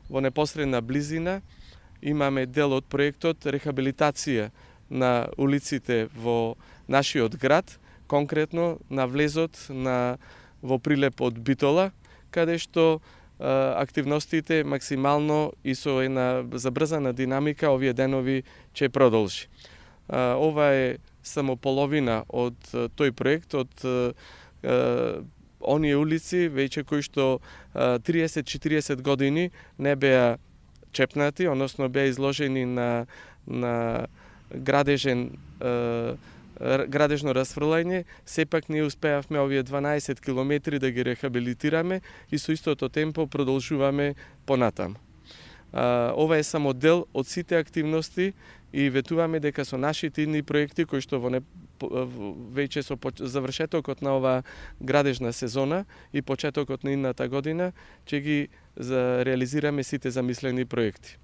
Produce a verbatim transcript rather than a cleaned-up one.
во непосредна близина имаме дел од проектот рехабилитација на улиците во нашиот град, конкретно на влезот на во прилеп од Битола, каде што активностите максимално и со една забрзана динамика овие денови ќе продолжи. Ова е само половина од тој проект, од оние улици веќе кои што триесет до четириесет години не беа чепнати, односно беа изложени на на градежен градежно расфрлање, сепак ние успеавме овие дванаесет километри да ги рехабилитираме и со истото темпо продолжуваме понатаму. Ова е само дел од сите активности и ветуваме дека со нашите идни проекти кои што во не, веќе со завршетокот на оваа градежна сезона и почетокот на идната година ќе ги реализираме сите замислени проекти.